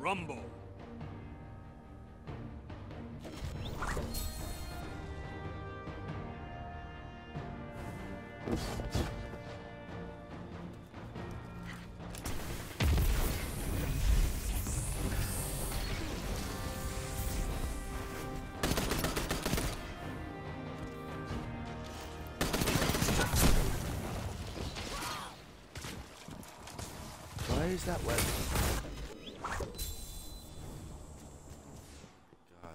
Rumble. Why is that weapon? God.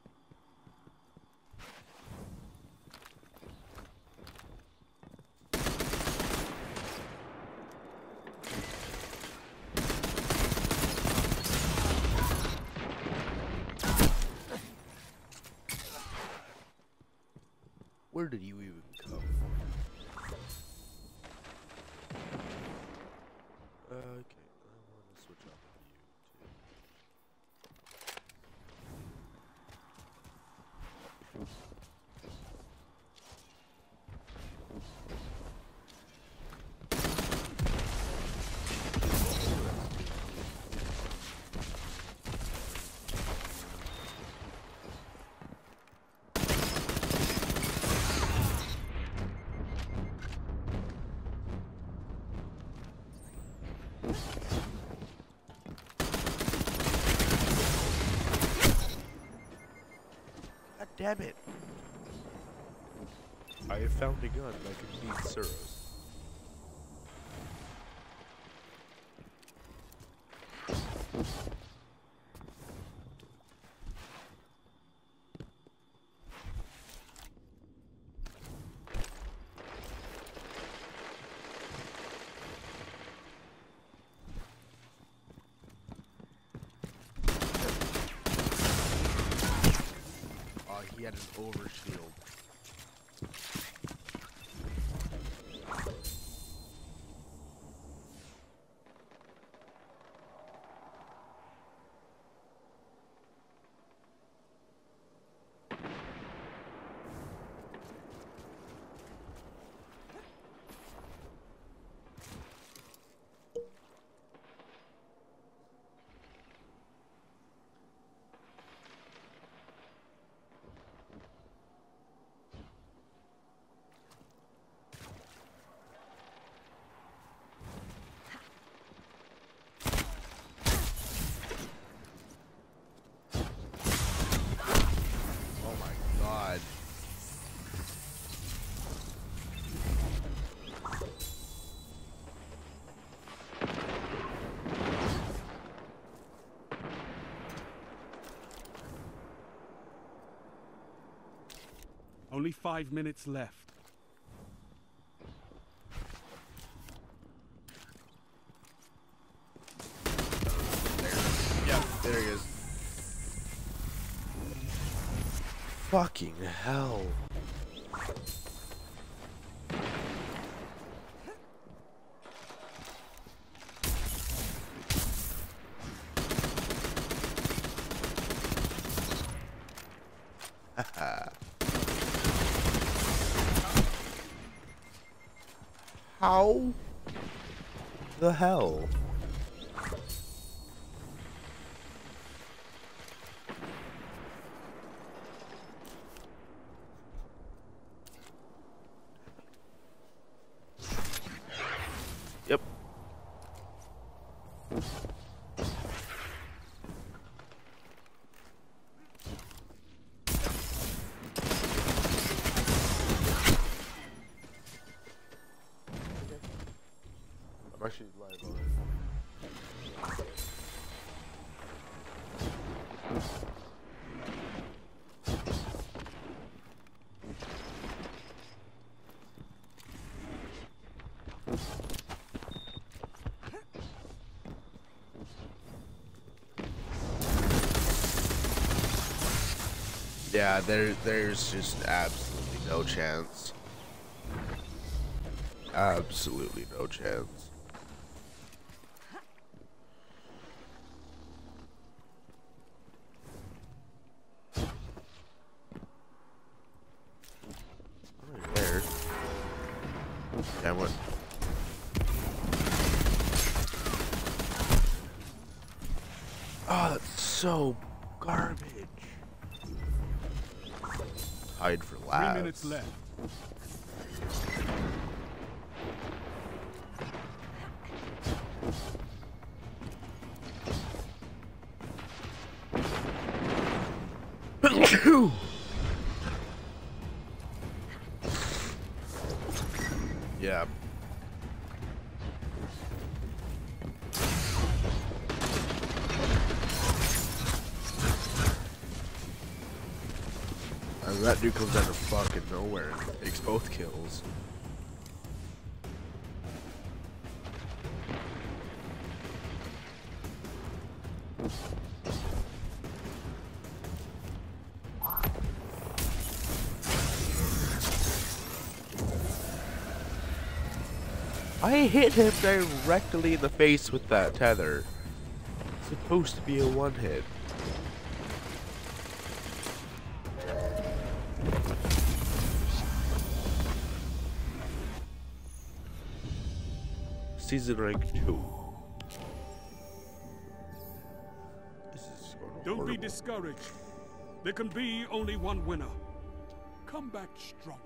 Where did you even come from? Okay, I want to switch off of you too. God damn it! I have found a gun that can beat Suros. Oh, he had an overshield. Oh my god. Only 5 minutes left. Yep, there he is. Fucking hell. How the hell? Yep. I'm actually live already. Yeah, there's just absolutely no chance. Absolutely no chance. Right there. Damn it. Oh, that's so garbage. Hide for 3 last. minutes left. Yeah. And that dude comes out of fucking nowhere and takes both kills. I hit him directly in the face with that tether. It's supposed to be a one hit. Season rank 2. This is going Don't horrible. be discouraged. There can be only one winner. Come back stronger.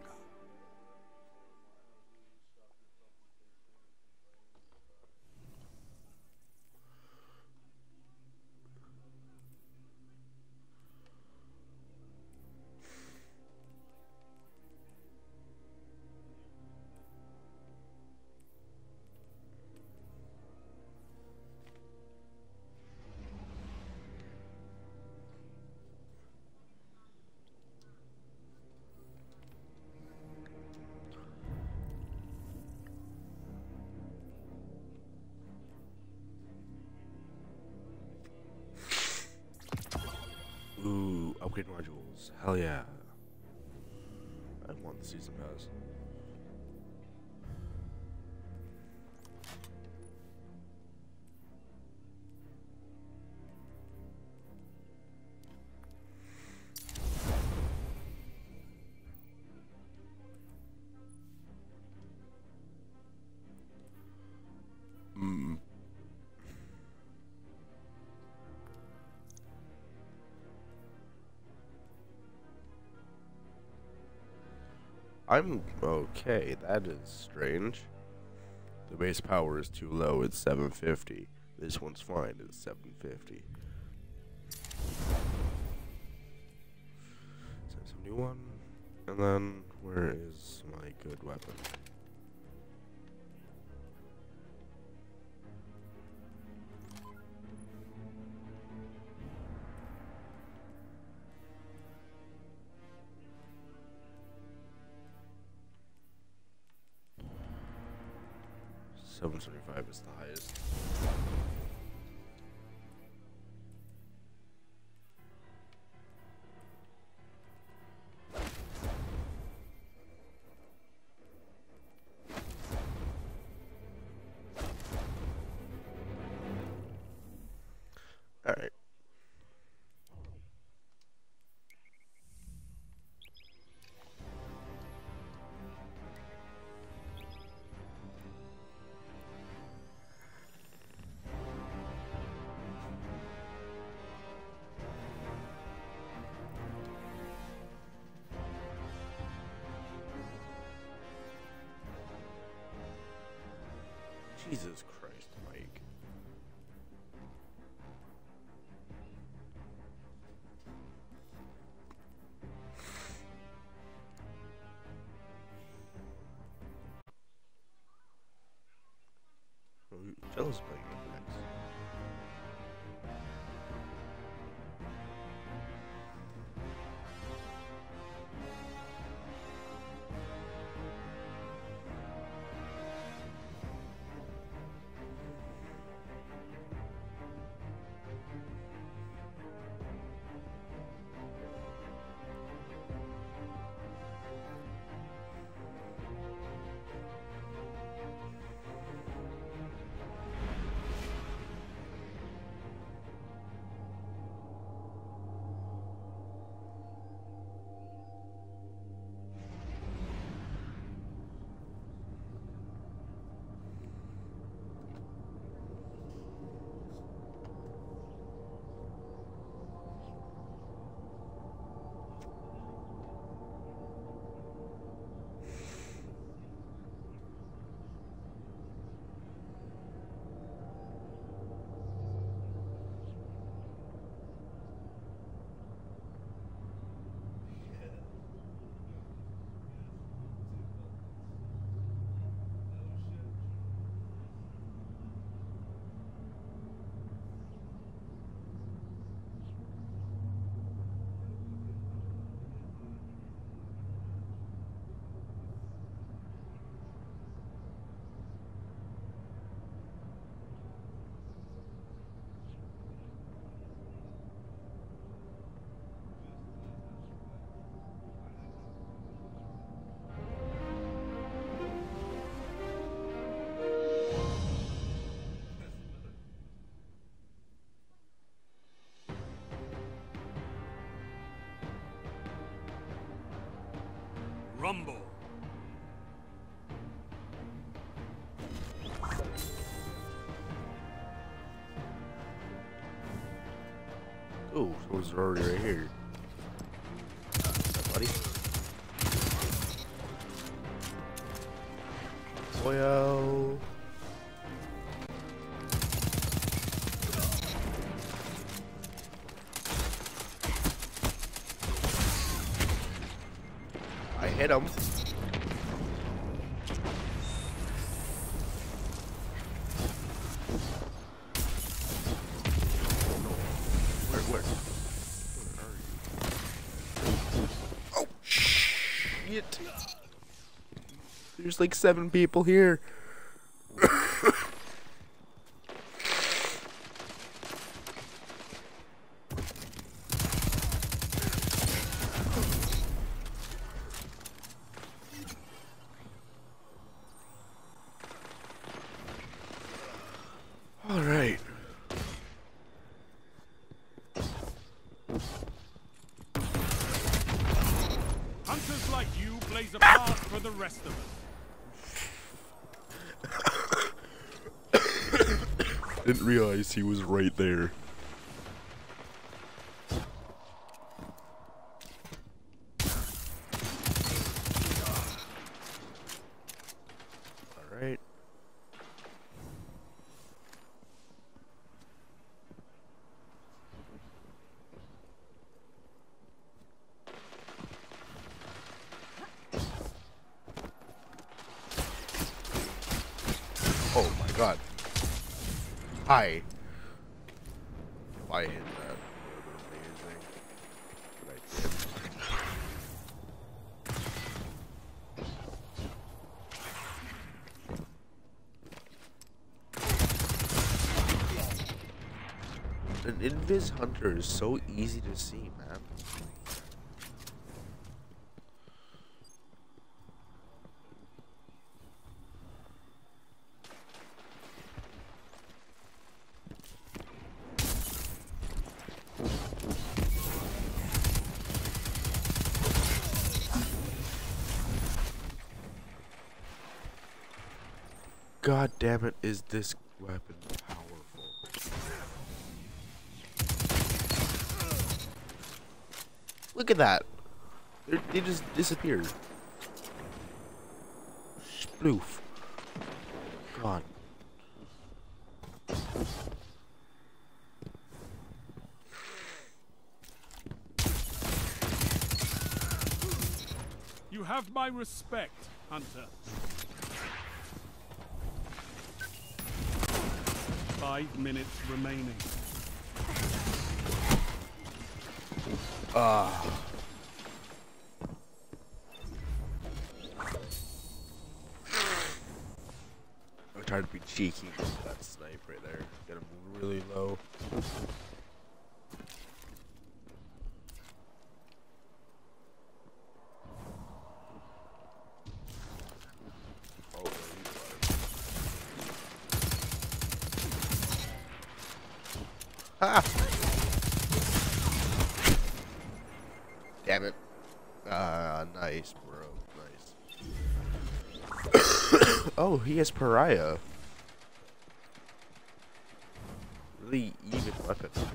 Ooh, upgrade modules. Hell yeah. I want the season pass. I'm okay. That is strange. The base power is too low. It's 750. This one's fine. It's 750. 771. And then, where is my good weapon? $775 is the highest. All right. Jesus Christ, Mike. Jealous playing next. Oh, someone's already right here. What's up, buddy? Oil. I hit him. Where are you? Oh, shit. There's like 7 people here. All right. Hunters like you blaze a path for the rest of us. Didn't realize he was right there. All right. Oh my god. Hi. If I hit that, it would have been amazing. But I didn't. An invis hunter is so easy to see, man. God damn it, is this weapon powerful? Look at that. They just disappeared. Sploof. God. You have my respect, Hunter. 5 minutes remaining. I'm trying to be cheeky with that snipe right there. Get him really low. Oh, there he was. Ha! Damn it. Nice, bro. Nice. Oh, he has pariah. Really even weapon, actually.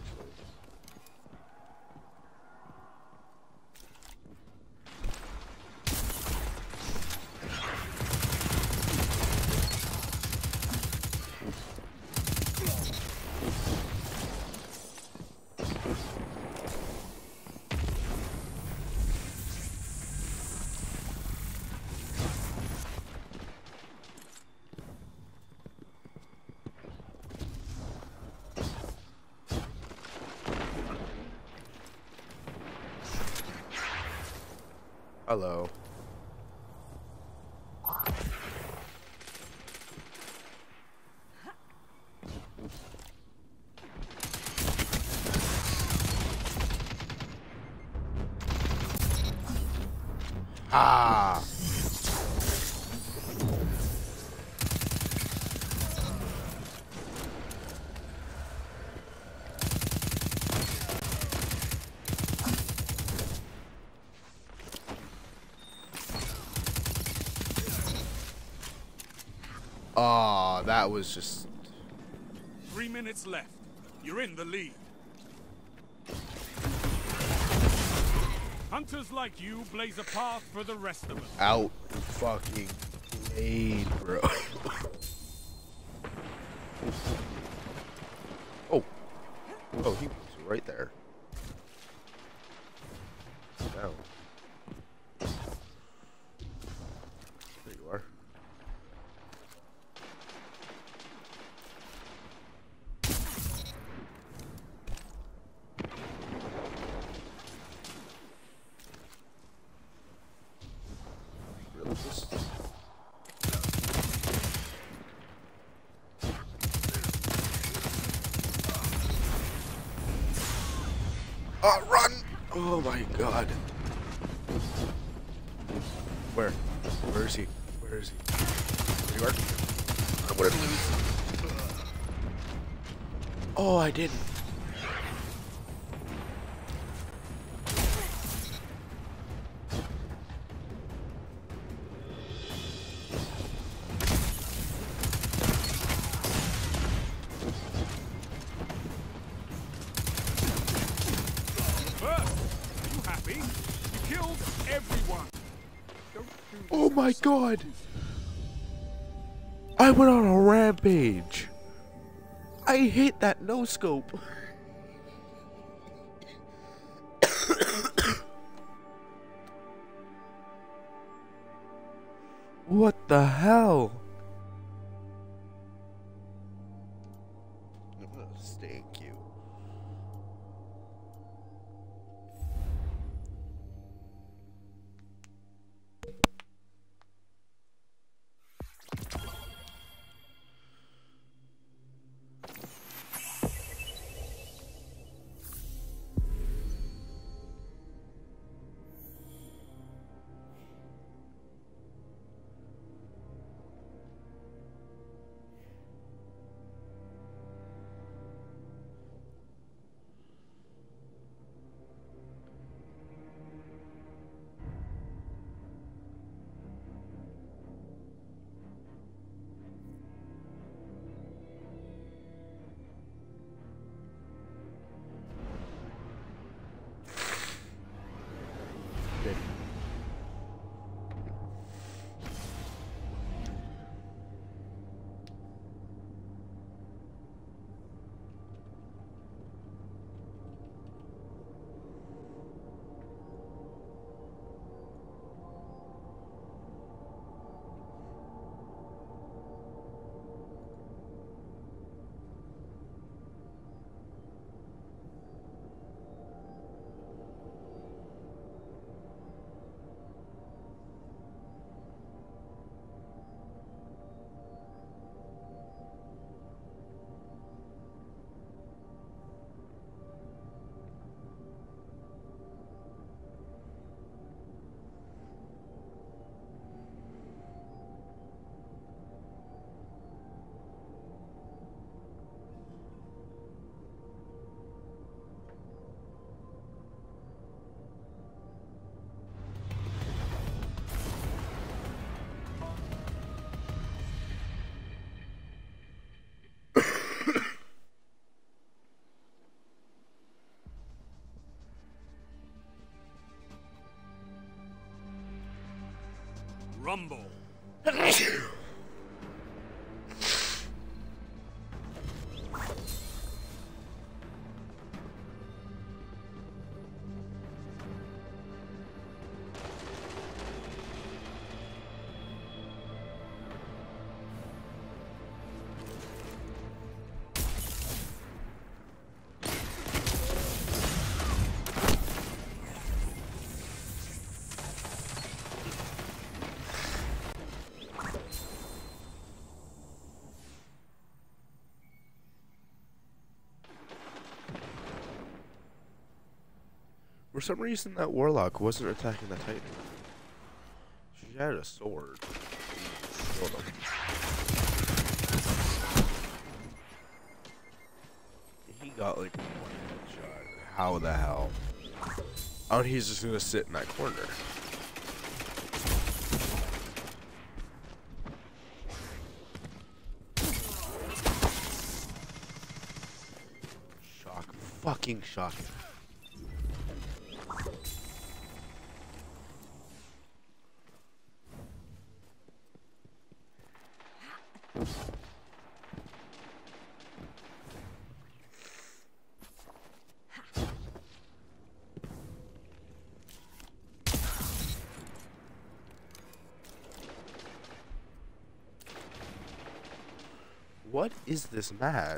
Hello. Ah. Oh, that was just... 3 minutes left. You're in the lead. Hunters like you blaze a path for the rest of us. Out fucking blade, bro. Oh. Oh, he was right there. Down. There you are. Really, this... Run! Oh my god. Where? Where is he? Where is he? There you are. I'm gonna lose. Oh, I didn't. Oh my god! I went on a rampage! I hate that no scope! What the hell? I'm gonna stay in queue. Rumble. For some reason, that warlock wasn't attacking the titan. She had a sword. Hold on. He got like one headshot. How the hell? Oh, he's just gonna sit in that corner. Shock. Fucking shocking. What is this match?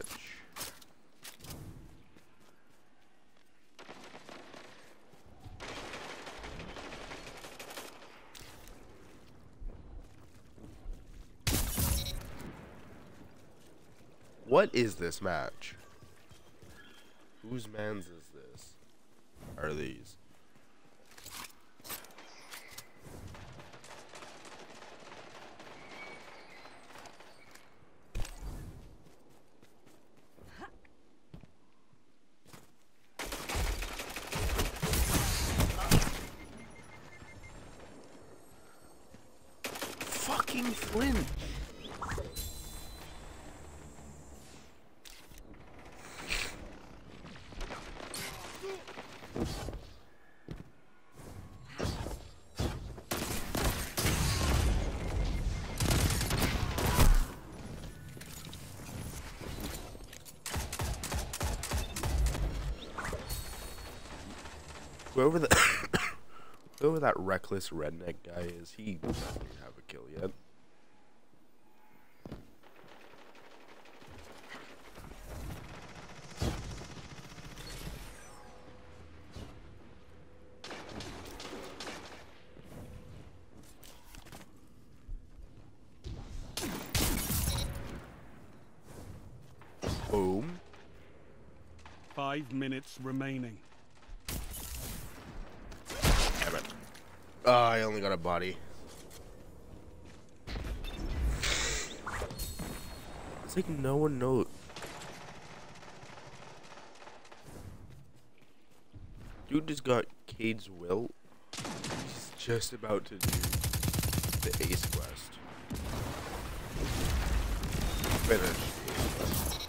What is this match? Whose mans is this? Are these? Fucking Flint. Whoever the whoever that reckless redneck guy is, he doesn't have a kill yet. Boom. 5 minutes remaining. Damn it. Oh, I only got a body. It's like no one knows. Dude just got Cade's will. He's just about to do the Ace quest. Finish the Ace quest.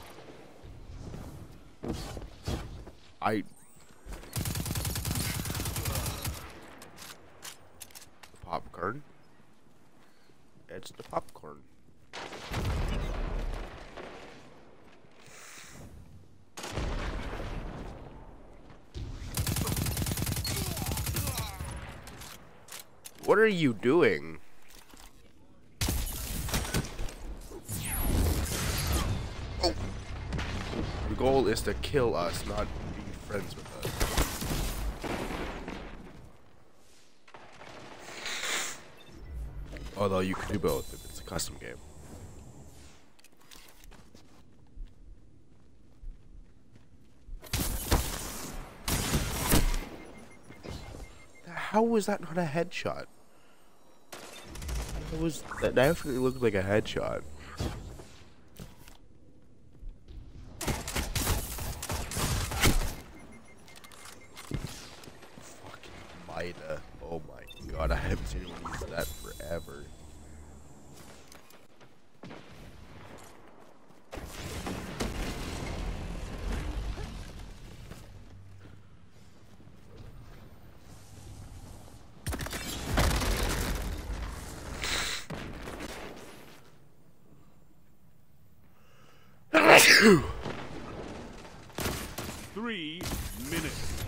Popcorn. It's the popcorn. What are you doing? Oh. The goal is to kill us, not be friends with us. Although you can do both if it's a custom game. How was that not a headshot? That definitely looked like a headshot. Fucking Mida. Oh my god, I haven't seen anyone use that forever. Phew. 3 minutes.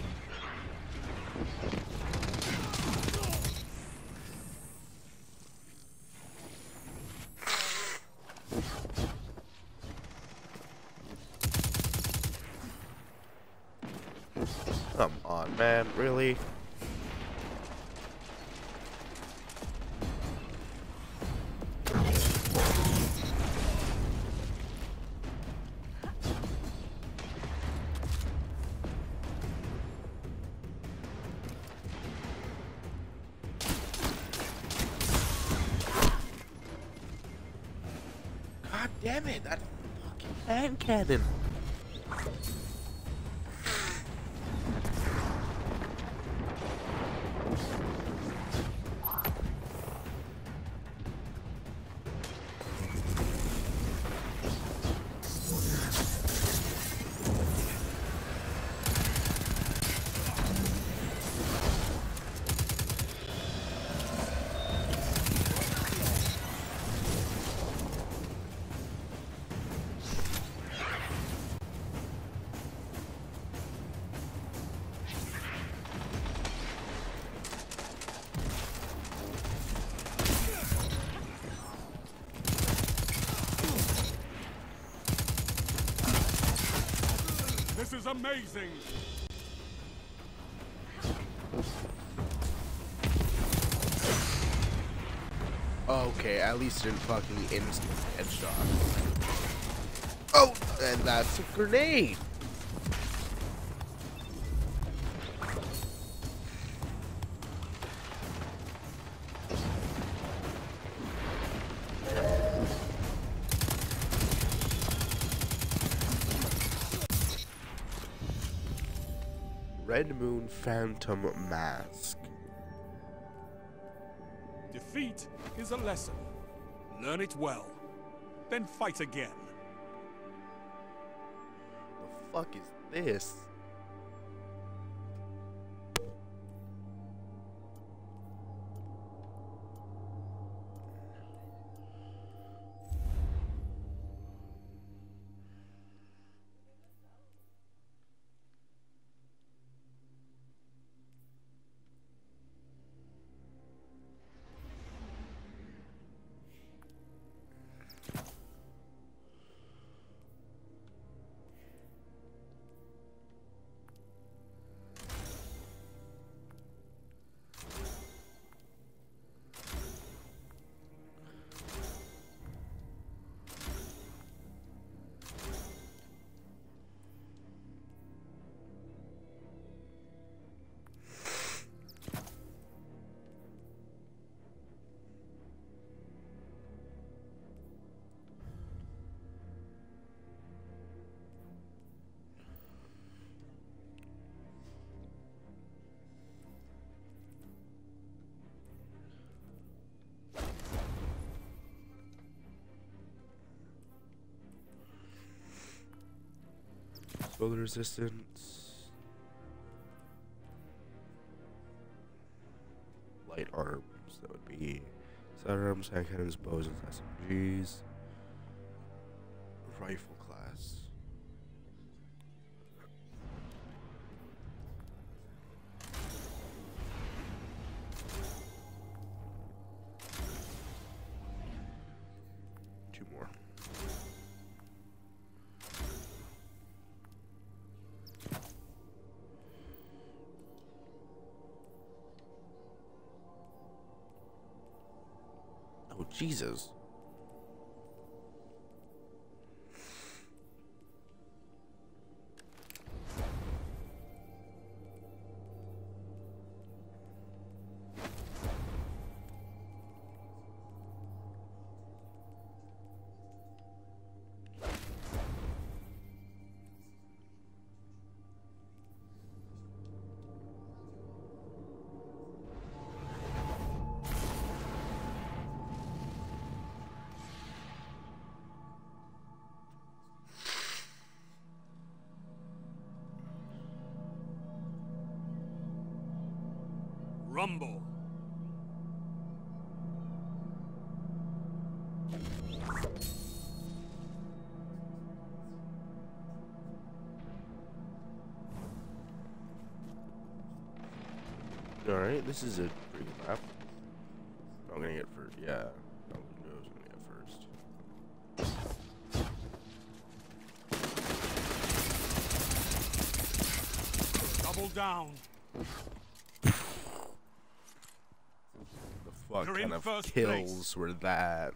Come on, man, really? God damn it, that fucking hand cannon. This is amazing! Okay, at least in fucking instant headshot. Oh, and that's a grenade! Red Moon Phantom Mask. Defeat is a lesson. Learn it well, then fight again. The fuck is this? Build resistance. Light arms, that would be sidearms, hand cannons, bows, and SMGs. Rifle class. Two more. Oh, Jesus. Rumble. Alright, this is a pretty good map. I'm gonna get first. Yeah. I'm gonna get first. Double down. The fuck You're kind in of first kills place. were that?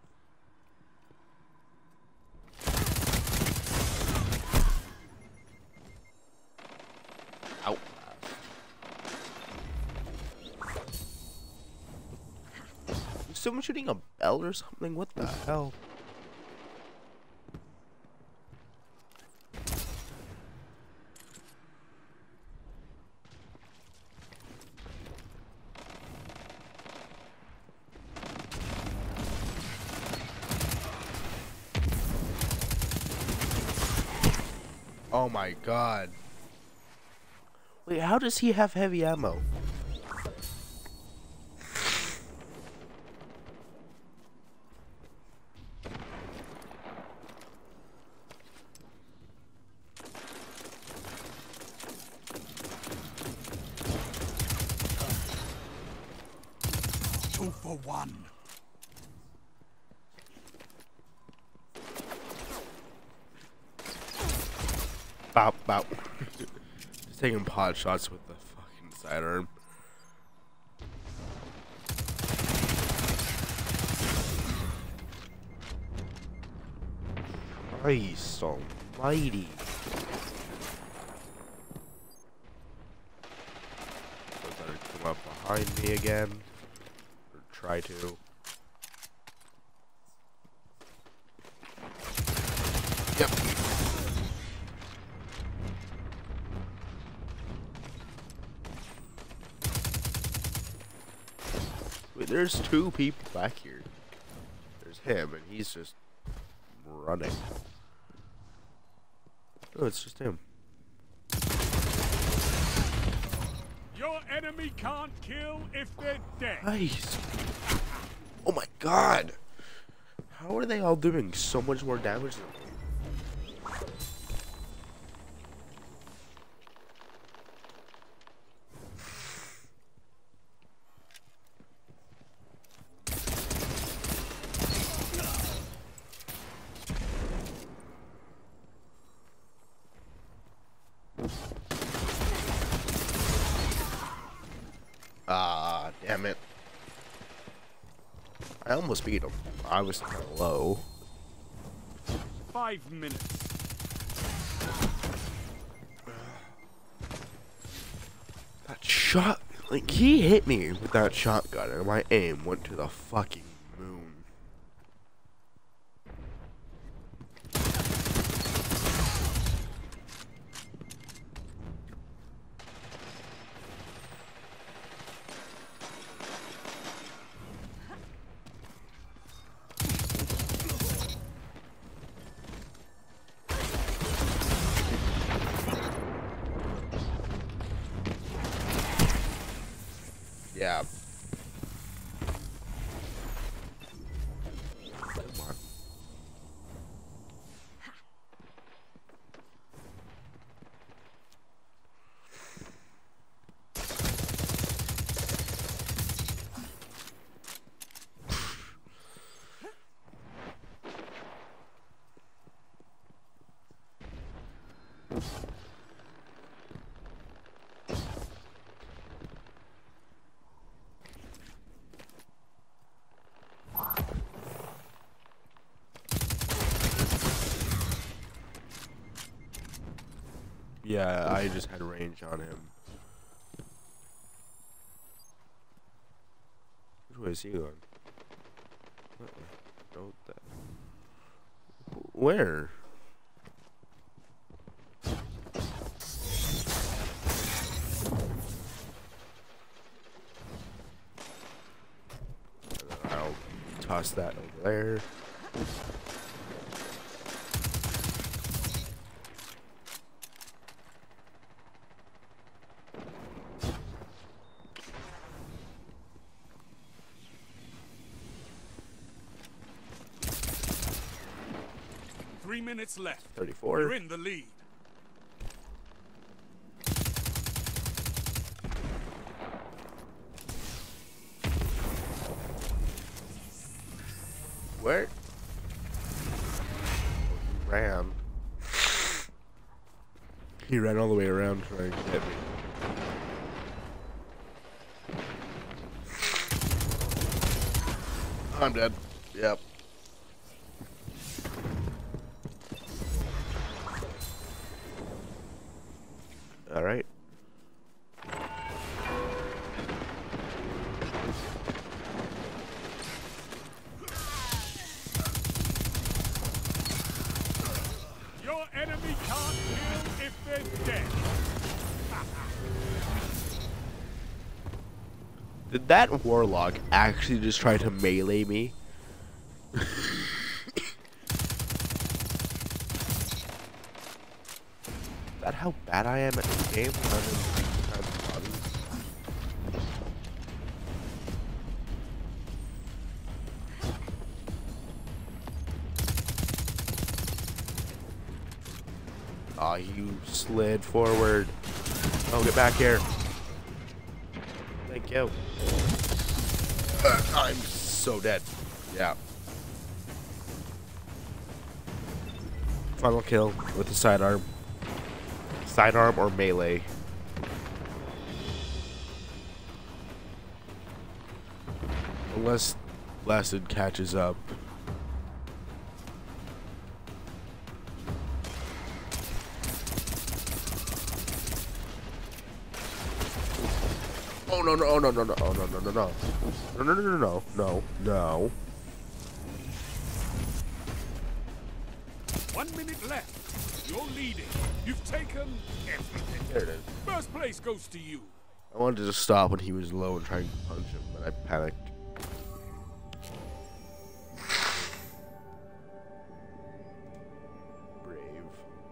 Out. Is someone shooting a bell or something? What the hell? Oh my god. Wait, how does he have heavy ammo? Two for one. bop, bop. Just taking pot shots with the fucking sidearm. Christ almighty. So better come up behind me again. Or try to. Yep. Wait, there's two people back here. There's him, and he's just running. Oh, it's just him. Your enemy can't kill if they're dead. Nice. Oh my god. How are they all doing so much more damage than me? Ah, damn it. I almost beat him. I was kind of low. 5 minutes. That shot, like, he hit me with that shotgun, and my aim went to the fucking moon. Yeah. Come on. Yeah, I just had range on him. Which way is he going? Don't that. Where? I'll toss that over there. Three minutes left. 34. You're in the lead. Where? He ran. He ran all the way around trying to hit me. I'm dead. Yep. All right. Your enemy can't kill if they're dead. Did that warlock actually just try to melee me? Is that how bad I am at this game? Aw, you slid forward. Oh, get back here. Thank you. I'm so dead. Yeah. Final kill with the sidearm. sidearm or melee. Unless Blasted catches up. Oh no no oh no no no oh no no no no no no no no no no no. 1 minute left. You're leading. You've taken everything. There it is. First place goes to you. I wanted to stop when he was low and try and punch him, but I panicked. Brave.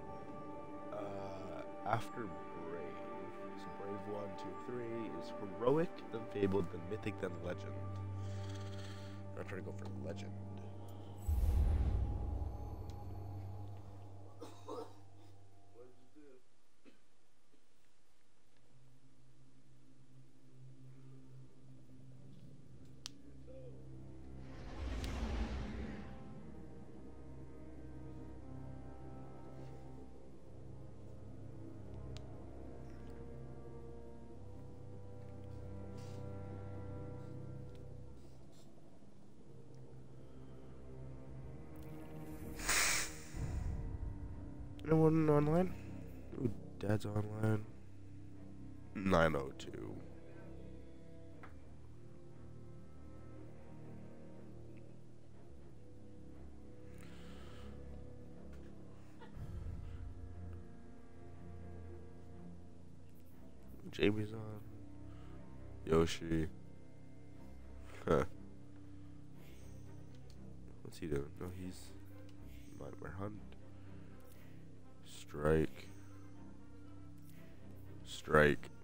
After Brave. So Brave 1, 2, 3 is heroic, then fabled, then mythic, then legend. I'm trying to go for legend. Anyone online? Ooh, Dad's online. 902. Jamie's on. Yoshi. Huh. What's he doing? No, he's Nightmare Hunt. Strike.